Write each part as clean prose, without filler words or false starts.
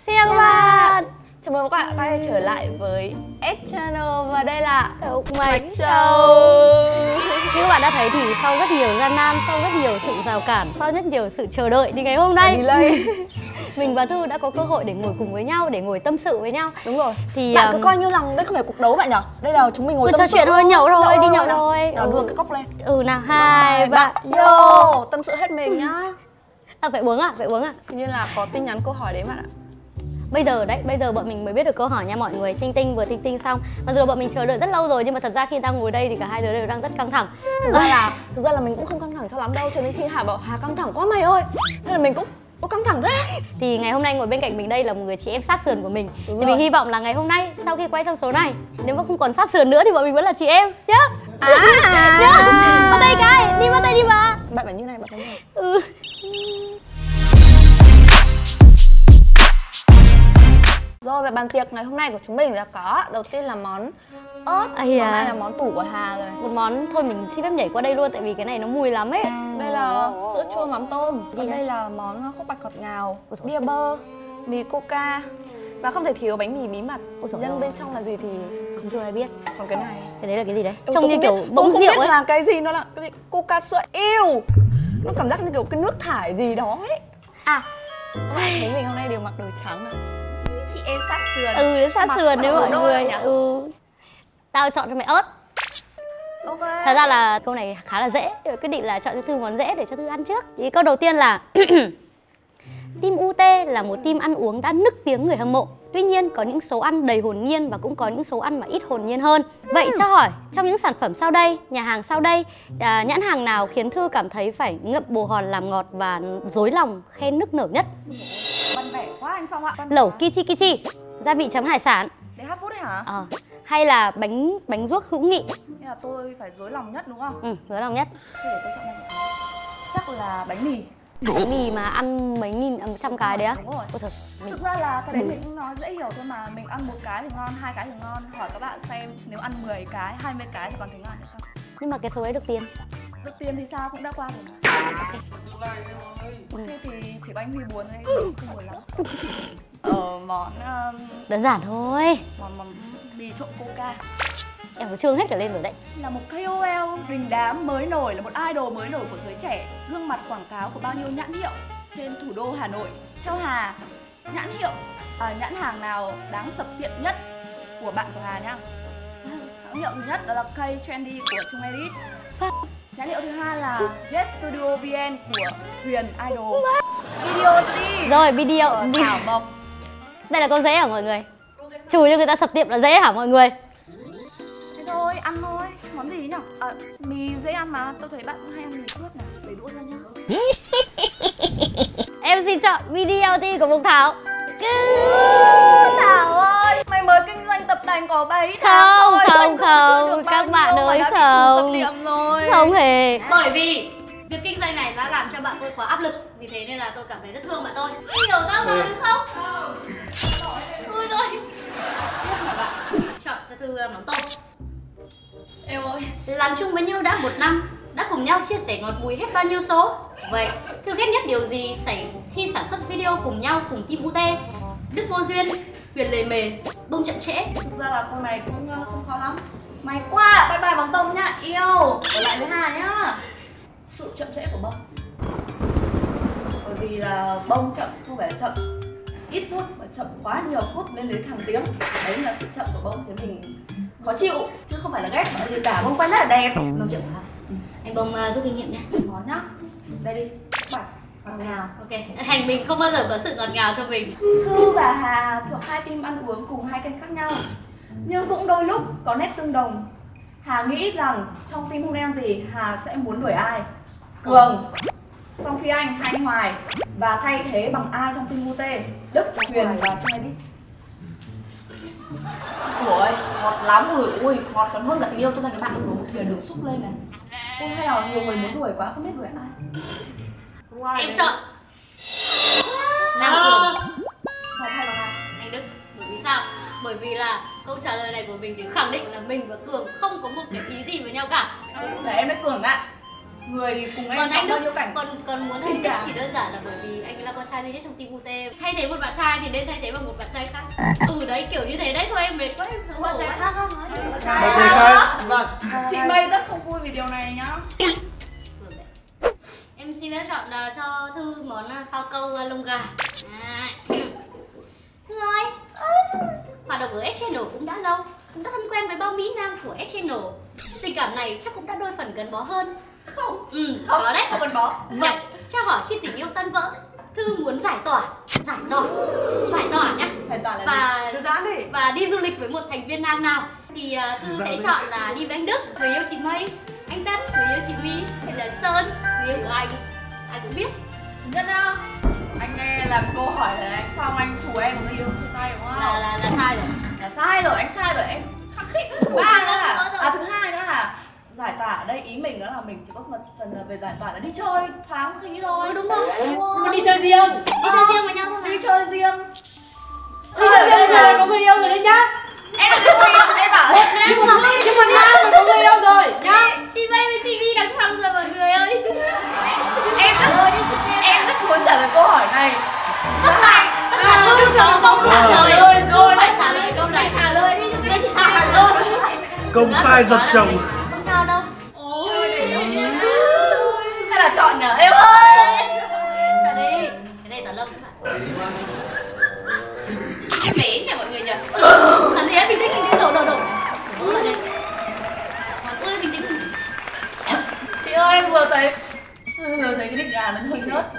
Xin chào các bạn. Chào mừng các bạn quay trở lại với S Channel và đây là Mạch Châu. Như các bạn đã thấy thì sau rất nhiều gian nan, sau rất nhiều sự rào cản, sau rất nhiều sự chờ đợi thì ngày hôm nay mình và Thư đã có cơ hội để ngồi cùng với nhau, để ngồi tâm sự với nhau. Đúng rồi. Thì bạn cứ coi như rằng đây không phải cuộc đấu bạn nhở? Đây là chúng mình ngồi tâm trò sự chuyện thôi, nhậu thôi, đi nhậu thôi. Nào đưa cái cốc lên. Nào, 2, 3, vô. Tâm sự hết mình nhá. Phải uống à? Phải uống à? Hình như là có tin nhắn câu hỏi đấy bạn ạ. Bây giờ bọn mình mới biết được câu hỏi nha mọi người. Tinh vừa tinh xong. Mặc dù bọn mình chờ đợi rất lâu rồi nhưng mà thật ra khi đang ngồi đây thì cả hai đứa đều đang rất căng thẳng. Thực ra là mình cũng không căng thẳng cho lắm đâu, cho nên khi Hà bảo Hà căng thẳng quá mày ơi, nên là mình cũng có căng thẳng thế. Thì ngày hôm nay ngồi bên cạnh mình đây là một người chị em sát sườn của mình. Thì mình hy vọng là ngày hôm nay sau khi quay xong số này, nếu mà không còn sát sườn nữa thì bọn mình vẫn là chị em nhá. Nhá. Bắt tay cái, đi bắt tay đi bà. Bạn phải như này, bạn phải như này. Rồi, về bàn tiệc ngày hôm nay của chúng mình là có đầu tiên là món ớt. Món này là món tủ của Hà rồi. Một món thôi mình xin phép nhảy qua đây luôn tại vì cái này nó mùi lắm ấy. Đây là sữa chua mắm tôm. Còn đây là món khúc bạch ngọt ngào, bia bơ, mì coca và không thể thiếu bánh mì bí mật. Nhân bên trong là gì thì chưa ai biết. Còn cái này, cái đấy là cái gì đấy? Trông như kiểu bỗng rượu ấy. Tôi không biết là cái gì, nó là cái gì? Coca sữa yêu. Nó cảm giác như kiểu cái nước thải gì đó ấy. Các bạn thấy mình hôm nay đều mặc đồ trắng à? Chị em sát sườn. Sát sườn đấy mọi người. Tao chọn cho mày ớt. Thật ra là câu này khá là dễ. Quyết định là chọn cho Thư món dễ để cho Thư ăn trước. Thì câu đầu tiên là team UT là một team ăn uống đã nức tiếng người hâm mộ. Tuy nhiên có những số ăn đầy hồn nhiên và cũng có những số ăn mà ít hồn nhiên hơn. Vậy cho hỏi, trong những sản phẩm sau đây, nhà hàng sau đây, nhãn hàng nào khiến Thư cảm thấy phải ngậm bồ hòn làm ngọt và dối lòng khen nức nở nhất? Văn vẻ quá anh Phong ạ. Lẩu Kichi Kichi, gia vị chấm hải sản. Để hát phút đấy hả? Hay là bánh ruốc hữu nghị? Nên là tôi phải dối lòng nhất đúng không? Dối lòng nhất. Thế để tôi chọn đây. Chắc là bánh mì. Bánh mì mà ăn mấy nghìn, 100 cái đấy á? Đúng rồi. Thực ra là cái đấy mình cũng nói dễ hiểu thôi mà. Mình ăn 1 cái thì ngon, 2 cái thì ngon. Hỏi các bạn xem nếu ăn 10 cái, 20 cái thì còn thấy ngon hay không? Nhưng mà cái số đấy được tiền. Được tiền thì sao, cũng đã qua rồi mà. Thế thì chỉ có anh Huy buồn thôi, mình không buồn lắm. Món đơn giản thôi. Món mì trộn coca. Em nó trương hết cả lên rồi đấy. Là một KOL đình đám mới nổi, là một idol mới nổi của giới trẻ, gương mặt quảng cáo của bao nhiêu nhãn hiệu trên thủ đô Hà Nội. Theo Hà, nhãn hàng nào đáng sập tiệm nhất của bạn của Hà nhá? Nhãn hiệu thứ nhất đó là K Trendy của Trung Edit. Nhãn hiệu thứ hai là Yes Studio VN của Huyền Idol. Video T. Rồi video Thảo Mộc. Đây là câu dễ hả mọi người? Chùi cho người ta sập tiệm là dễ hả mọi người? Thế thôi, ăn thôi. Món gì nhỉ? Mì dễ ăn mà, tôi thấy bạn cũng hay ăn mì suốt nè. Để đũa ra nhá. Em xin chọn video T của Mộc Thảo. Thảo ơi, mày mới kinh doanh tập tành có 7 tháng thôi. Không, các bạn ơi không. Không hề. Bởi vì việc kinh doanh này đã làm cho bạn tôi quá áp lực. Vì thế nên là tôi cảm thấy rất thương bạn tôi. Hiểu tao mà đúng không? Thôi rồi. Tiếp là bạn chọn cho Thư mắm tôm. Em ơi, làm chung với nhau đã 1 năm, đã cùng nhau chia sẻ ngọt bùi hết bao nhiêu số. Vậy Thư ghét nhất điều gì xảy khi sản xuất video cùng nhau cùng team UT? Đức vô duyên, Huyền lề mề, bông chậm trễ. Thực ra là câu này cũng không khó lắm. May quá, bye bye mắm tôm nhá, yêu. Ở lại với Hà nhá. Sự chậm trễ của bông. Bởi vì là bông chậm không phải là chậm ít phút mà chậm quá nhiều phút lên đến hàng tiếng. Đấy là sự chậm của bông, thì mình khó chịu chứ không phải là ghét mọi gì cả. Bông quay rất là đẹp. Bông chậm hả? Anh Bông rút kinh nghiệm nhé. Có nhá. Đây đi, bạch ngọt ngào. Ok, hành mình không bao giờ có sự ngọt ngào cho mình. Thư và Hà thuộc 2 team ăn uống cùng 2 kênh khác nhau, nhưng cũng đôi lúc có nét tương đồng. Hà nghĩ rằng trong team hôm nay ăn gì, Hà sẽ muốn đuổi ai? Cường, Song Phi Anh hay anh Hoài, và thay thế bằng ai trong team UT? Đức, Huyền và Trung Edit. Ôi, ngọt lắm rồi, ui, ngọt còn hơn cả tình yêu. Tôi thấy các bạn đổ một thìa đường xúc lên này. Ôi, hay là nhiều người muốn đuổi quá, không biết đuổi ai. Em chọn Nam Cường. Thay bằng ai? Anh Đức. Bởi vì sao? Bởi vì là câu trả lời này của mình để khẳng định là mình và Cường không có một cái ý gì với nhau cả. Để em lấy Cường ạ. người cùng em Còn anh bao Đức, nhiêu cảnh. còn muốn anh Đức chỉ đơn giản là bởi vì anh là con trai duy nhất trong team UT. Thay thế một bạn trai thì nên thay thế bằng một bạn trai khác. Đấy kiểu như thế đấy thôi, em mệt quá em xấu hổ quá. khác không? Bạn trai khác. Vâng. Chị Mây rất không vui vì điều này nhá. Em xin phép chọn cho Thư món phao câu lông gà. Thư ơi, hoạt động ở S-Channel cũng đã lâu, cũng đã thân quen với bao mỹ nam của S-Channel. Tình cảm này chắc cũng đã đôi phần gắn bó hơn. Không. Có đấy. Không cần bó. Vậy, cho hỏi khi tình yêu tan vỡ, Thư muốn giải tỏa nhá. Giải tỏa là Và gì? Thư giãn đi. Và đi du lịch với một thành viên nam nào thì Thư sẽ chọn là đi với anh Đức, người yêu chị Mây, anh Tất, người yêu chị My, hay là Sơn, người yêu của anh. Ai cũng biết. Nhân á, anh nghe làm câu hỏi là anh Phong anh chủ em một người yêu chia tay đúng không? Là sai rồi. Là sai rồi, anh sai rồi, em khắc khích. Thứ ba nữa là thứ hai nữa là giải tỏa ở đây ý mình đó là mình chỉ có một phần là về giải tỏa là đi chơi thoáng khí thôi. Đúng rồi. Đi chơi riêng. Đi chơi riêng với nhau thôi mà. Đi chơi riêng. Chơi riêng rồi có người yêu rồi đấy nhá. Em là người yêu, em bảo Một người Nhưng mà nam mà có người yêu rồi nhá. chị Mây với chị Vi đằng sau rồi mọi người ơi. Em rất muốn trả lời câu hỏi này. Tức là Thư có câu trả lời rồi, phải trả lời câu này. Trả lời đi cho cái trả lời. Công khai giật chồng. Không sao đâu. Hay là chọn nhở em ơi. Chọn đi. Cái này tỏ lông các bạn. Mến nhỉ mọi người nhỉ. Làm gì ấy, bình tĩnh, đổ. Uống lại đây. Ui, bình tĩnh. Chị ơi em vừa thấy cái đít gà nó hơi nhớt.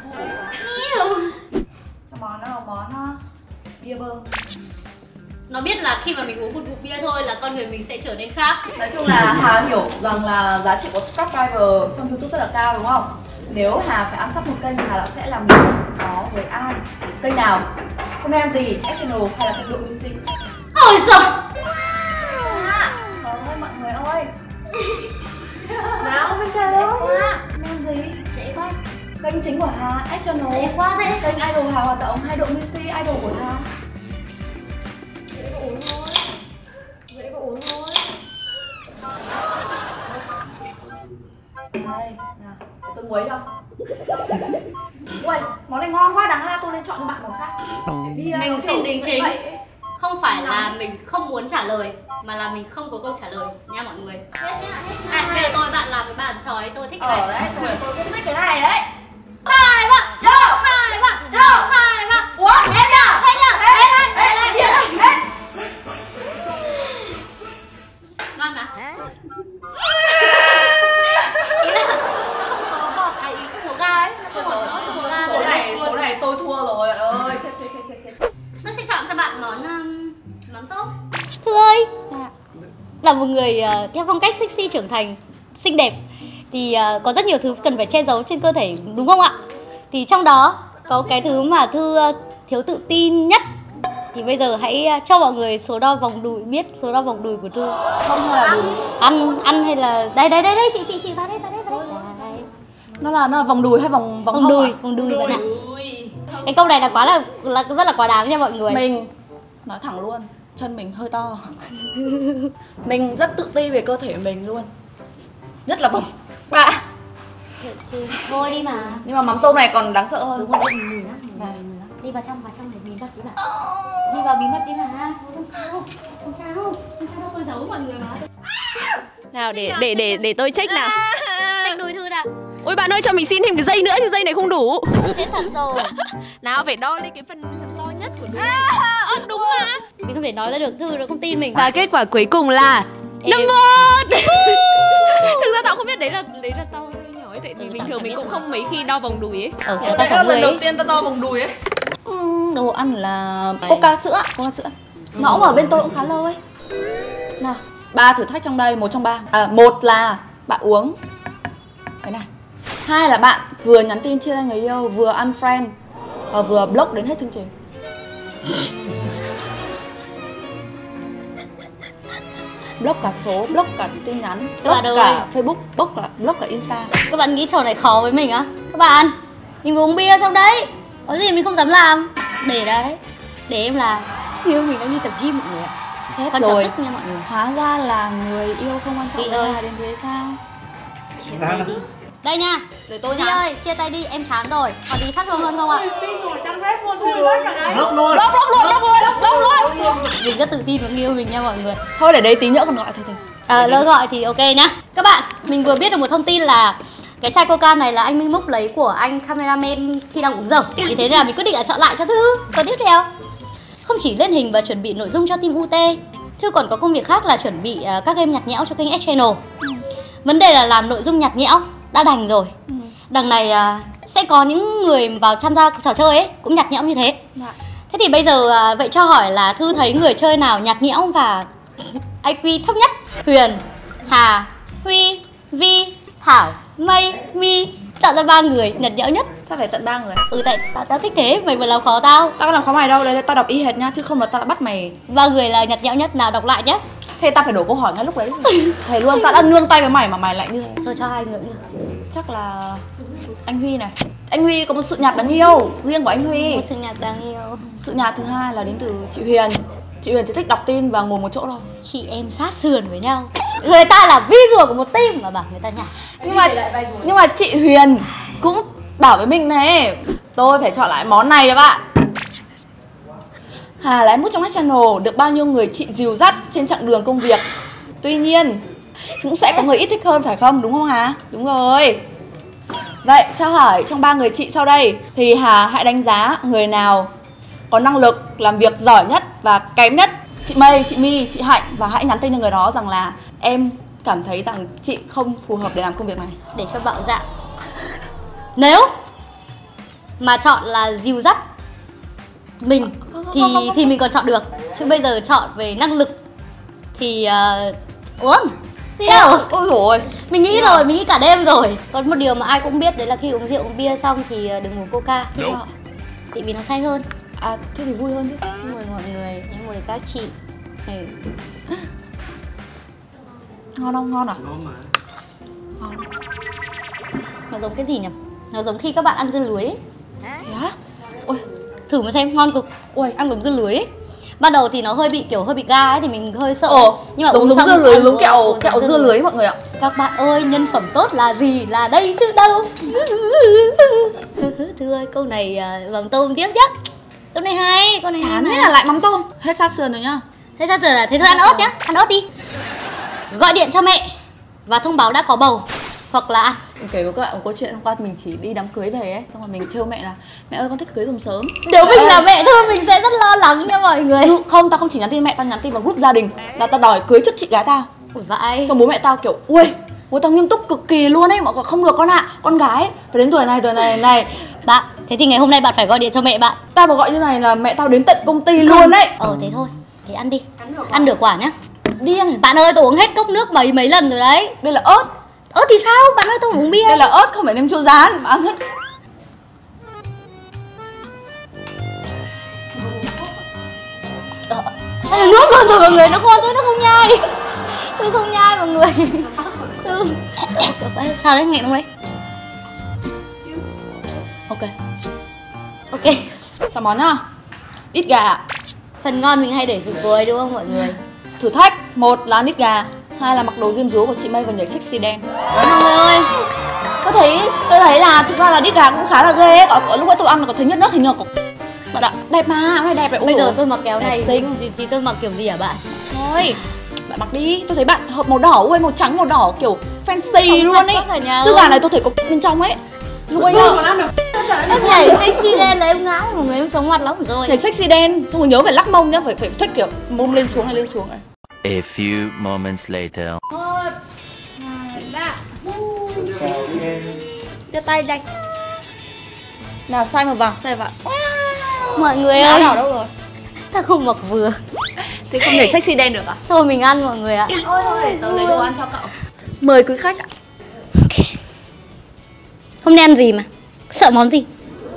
Cho món nào món bia bơ. Nó biết là khi mà mình uống một ngụm bia thôi là con người mình sẽ trở nên khác. Nói chung là Hà hiểu rằng là giá trị của subscriber trong YouTube rất là cao đúng không? Nếu Hà phải ăn sắp một kênh, Hà sẽ làm điều đó với ai? Kênh nào? Comment gì? S-Channel hay là kênh Độ Minh Sinh? Ôi giời. Trời ơi mọi người ơi. Nào mình chờ đó. Comment gì? Dễ quá. Kênh chính của Hà, S-Channel. Dễ quá thế. Kênh Idol Hà Hoạt Động hay Độ Minh Sinh, idol của Hà. Dễ và uống thôi. Đây, nào, tôi muối cho. Ui, món này ngon quá, đáng ra tôi nên chọn cho bạn món khác. Mình xin đính chính. Không phải là mình không muốn trả lời, mà là mình không có câu trả lời nha mọi người. Bây giờ bạn làm cái bàn trò ấy, tôi thích cái này. Đấy, tôi cũng thích cái này đấy. Hai bạn, Ủa, hết nhá. Hết. Ngon mà. Ý là nó không có bọt, ý không có ga ấy, nó không có ga. Số này tôi thua rồi bạn ơi. Chết. Tôi sẽ chọn cho bạn món tốt. Thư ơi, là một người theo phong cách sexy trưởng thành, xinh đẹp thì có rất nhiều thứ cần phải che giấu trên cơ thể đúng không ạ? Thì trong đó có cái thứ mà Thư thiếu tự tin nhất. Thì bây giờ hãy cho mọi người số đo vòng đùi, biết số đo vòng đùi của Thư. Không là đùi. Ăn hay là đây chị vào đây. Nó là vòng đùi hay vòng Vòng đùi bạn ạ. Cái câu này là rất là quá đáng nha mọi người. Mình nói thẳng luôn, chân mình hơi to. Mình rất tự ti về cơ thể mình luôn. Nhất là vòng ba. Thôi đi mà. Nhưng mà mắm tôm này còn đáng sợ hơn. Đúng rồi, mình đi vào trong để bí mật đi mà. Đi vào bí mật đi mà. Không sao đâu tôi giấu mọi người mà. Nào để tôi check nào. Check đùi Thư nào. Ôi bạn ơi cho mình xin thêm cái dây nữa chứ dây này không đủ. Thế thật rồi. Nào phải đo lên cái phần to nhất của đùi. Đúng mà. Mình không thể nói ra được, Thư nó không tin mình. Và kết quả cuối cùng là 51. Thực ra tao không biết đấy là to hay nhỏ ấy, tại vì bình thường mình cũng không mấy khi đo vòng đùi ấy. Đấy là lần đầu tiên tao to vòng đùi ấy. Đồ ăn là coca sữa. Nó cũng ở bên tôi cũng khá lâu ấy. Nào, 3 thử thách trong đây, một trong 3. Một là bạn uống cái này. 2 là bạn vừa nhắn tin chia tay người yêu, vừa unfriend và vừa block đến hết chương trình. Block cả số, block cả tin nhắn, block cả Facebook, block cả Insta. Các bạn nghĩ trò này khó với mình á? Các bạn, mình uống bia xong đấy. Có gì mình không dám làm. Để đấy, để em làm. Yêu mình đang đi tập gym mọi người ạ. Hết Con rồi. Nha mọi người. Hóa ra là người yêu không quan trọng với Hà đến thế sao? Đây nha. Để tôi Đi nhá. ơi, chia tay đi, em chán rồi. Còn gì thắc hơn không ạ? Lốc luôn. Lốc luôn. Mình rất tự tin và yêu mình nha mọi người. Thôi để đấy tí nữa còn gọi thôi. Lỡ gọi thì ok nhá. Các bạn, mình vừa biết được một thông tin là cái chai coca này là anh Minh Múc lấy của anh cameraman khi đang uống dầu. Vì thế nên là mình quyết định là chọn lại cho Thư. Còn tiếp theo, không chỉ lên hình và chuẩn bị nội dung cho team UT, Thư còn có công việc khác là chuẩn bị các game nhạc nhẽo cho kênh S-Channel. Vấn đề là làm nội dung nhạc nhẽo đã đành rồi. Đằng này sẽ có những người vào tham gia trò chơi ấy cũng nhạc nhẽo như thế. Thế thì bây giờ vậy cho hỏi là Thư thấy người chơi nào nhạc nhẽo và IQ thấp nhất? Huyền, Hà, Huy, Vi, Thảo, Mây, My. Chọn ra 3 người nhạc nhẽo nhất. Sao phải tận 3 người? Tại tao thích thế, mày vừa làm khó tao. Tao có làm khó mày đâu, đấy tao đọc y hệt nha, chứ không là tao đã bắt mày. 3 người là nhạc nhẽo nhất, nào đọc lại nhé. Thế tao phải đổ câu hỏi ngay lúc đấy. Thề luôn, tao đã nương tay với mày mà mày lại như thế. Thôi cho 2 người cũng được. Chắc là anh Huy này. Anh Huy có một sự nhạt đáng yêu riêng của anh Huy. Một sự nhạc đáng yêu. Sự nhạt thứ hai là đến từ chị Huyền. Chị Huyền thì thích đọc tin và ngồi một chỗ thôi. Chị em sát sườn với nhau. Người ta là visual của một team mà bảo người ta nhạt. Nhưng mà chị Huyền cũng bảo với mình này, tôi phải chọn lại món này các bạn. Hà là em mút trong S-Channel, được bao nhiêu người chị dìu dắt trên chặng đường công việc. Tuy nhiên cũng sẽ có người ít thích hơn phải không? Đúng không Hà? Đúng rồi. Vậy cho hỏi trong 3 người chị sau đây thì Hà hãy đánh giá người nào có năng lực làm việc giỏi nhất và kém nhất. Chị Mây, chị My, chị Hạnh, và hãy nhắn tin cho người đó rằng là em cảm thấy rằng chị không phù hợp để làm công việc này. Để cho bạo dạn. Nếu mà chọn là dìu dắt mình thì mình còn chọn được. Chứ bây giờ chọn về năng lực thì uống đâu. Ôi dồi ôi. Mình nghĩ rồi, mình nghĩ cả đêm rồi. Còn một điều mà ai cũng biết đấy là khi uống rượu uống bia xong thì đừng uống coca. Tại vì nó say hơn. À thế thì vui hơn chứ. Mời mọi người, em mời các chị. Ngon không? Ngon à? Ngon mà. Ngon. Nó giống cái gì nhỉ? Nó giống khi các bạn ăn dưa lưới ấy. Thế á? Ôi. Thử mà xem, ngon cực. Ôi. Ăn giống dưa lưới ấy. Ban đầu thì nó hơi bị ga ấy thì mình hơi sợ. Nhưng mà giống uống xong dưa lưới, ăn giống kẹo dưa lưới mọi người ạ. Các bạn ơi, nhân phẩm tốt là gì? Là đây chứ đâu. Thư ơi, câu này bằng tôm tiếp chứ. Câu này hay, câu này Chán hay thế là lại mắm tôm. Hết sát sườn rồi nhá. Thế ra giờ là thế thôi, ăn ớt nhá, ăn ớt đi. Gọi điện cho mẹ và thông báo đã có bầu hoặc là ăn. Kể với các bạn một câu chuyện hôm qua mình chỉ đi đám cưới về ấy, xong rồi mình trêu mẹ là mẹ ơi con thích cưới sớm. Nếu mình là mẹ thôi mình sẽ rất lo lắng nha mọi người. Không, tao không chỉ nhắn tin mẹ, tao nhắn tin vào group gia đình là tao đòi cưới trước chị gái tao. Ủa vậy. Xong bố mẹ tao kiểu ui, bố tao nghiêm túc cực kỳ luôn ấy, mọi người không được con ạ, con gái phải đến tuổi này. Bạn, thế thì ngày hôm nay bạn phải gọi điện cho mẹ bạn. Tao mà gọi như này là mẹ tao đến tận công ty luôn đấy. Thế thôi, thế ăn đi. Ăn được quả nhá. Điên. Bạn ơi, tôi uống hết cốc nước mấy lần rồi đấy. Đây là ớt. Ớt thì sao? Bạn ơi, tôi uống bia. Đây là ớt không phải nem chua rán mà ăn hết. Đây là nước luôn rồi mọi người, nó ngon thế nó không nhai. Tôi không nhai mọi người. Sao đấy, nghẹn không đấy? Ok. Chào món nhá. Ít gà. Phần ngon mình hay để dự cuối đúng không mọi người? Thử thách, 1 là ăn ít gà, 2 là mặc đồ diêm dúa của chị Mây và nhảy sexy dance. Mọi người ơi, Tôi thấy là thực ra là đít gà cũng khá là ghê ấy. Có lúc ấy tôi ăn có thấy nhất hình của bạn ạ. Đẹp mà, áo này đẹp đấy. bây giờ tôi mặc kéo này xinh. thì tôi mặc kiểu gì hả bạn? Thôi, bạn mặc đi. Tôi thấy bạn hợp màu đỏ, ui màu trắng màu đỏ kiểu fancy luôn ấy. Chứ gà này tôi thấy có bên trong ấy. Nuôi nhá. Em nhảy sexy đen là em ngã mọi người, em chóng mặt lắm rồi. Nhảy sexy đen, xong rồi nhớ phải lắc mông nhá, phải thích kiểu mông lên xuống này. A few moments later. 1, 2, 3. Đưa tay đây. Nào sai màu vàng, sai vào. Mọi người Áo ơi, đỏ đâu rồi? ta không mặc vừa. Thế không nhảy sexy đen được à? Thôi mình ăn mọi người ạ. Thôi để tớ lấy đồ ăn cho cậu. Mời quý khách ạ. Hôm nay ăn gì mà? Sợ món gì?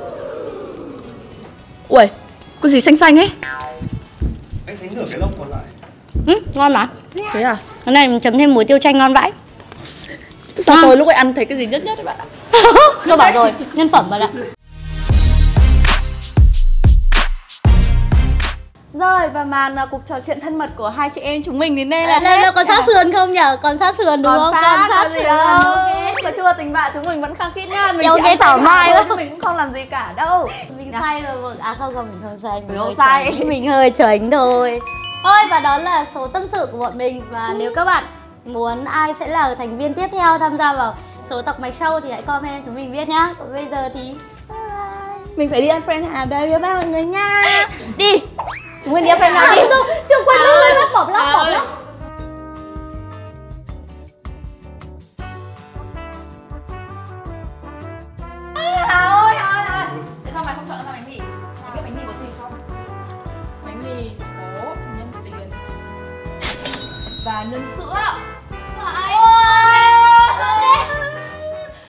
Ui, có gì xanh xanh ấy? Anh thấy nửa cái lông còn lại. Ngon mà. Thế à? Cái này chấm thêm muối tiêu chanh ngon vãi. Sao tôi lúc ấy ăn thấy cái gì nhất đấy bạn ạ? Tôi bảo rồi, nhân phẩm bạn ạ. rồi, và màn cuộc trò chuyện thân mật của hai chị em chúng mình đến đây là Nó còn sát sườn không nhở? Còn sát sườn đúng không? Còn sát gì sườn. đâu. Ok. Có chưa, tình bạn chúng mình vẫn khăng khít nha. Mình Yêu chỉ cái ăn thoải mái thôi, lắm. mình cũng không làm gì cả đâu. Mình say rồi mà. À không, mình không say. Mình không say. Mình hơi chảnh thôi. Thôi, và đó là số tâm sự của bọn mình. Và nếu các bạn muốn ai sẽ là thành viên tiếp theo tham gia vào số Tọc Mạch Show thì hãy comment cho chúng mình biết nhá. Còn bây giờ thì bye bye. Mình phải đi ăn friend Hà đây, bye bye mọi người nha. Đi. Chúng mình đi ăn friend Hà đi. Chụp quần lên lắp bỏng lắm. Hà ơi. Tại sao mày không chọn ra bánh mì? Mày biết bánh mì có gì không? Bánh mì có nhân tiền và nhân sữa.